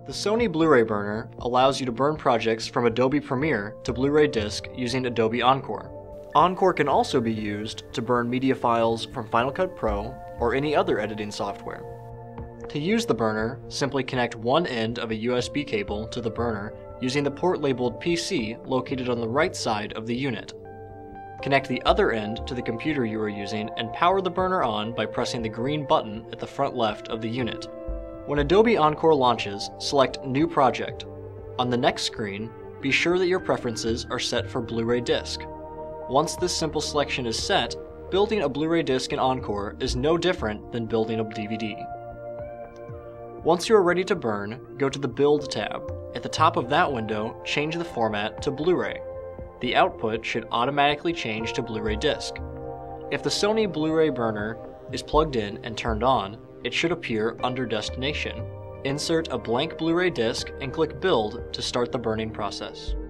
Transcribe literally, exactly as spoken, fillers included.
The Sony Blu-ray burner allows you to burn projects from Adobe Premiere to Blu-ray disc using Adobe Encore. Encore can also be used to burn media files from Final Cut Pro or any other editing software. To use the burner, simply connect one end of a U S B cable to the burner using the port labeled P C located on the right side of the unit. Connect the other end to the computer you are using and power the burner on by pressing the green button at the front left of the unit. When Adobe Encore launches, select New Project. On the next screen, be sure that your preferences are set for Blu-ray disc. Once this simple selection is set, building a Blu-ray disc in Encore is no different than building a D V D. Once you are ready to burn, go to the Build tab. At the top of that window, change the format to Blu-ray. The output should automatically change to Blu-ray disc. If the Sony Blu-ray burner is plugged in and turned on, it should appear under Destination. Insert a blank Blu-ray disc and click Build to start the burning process.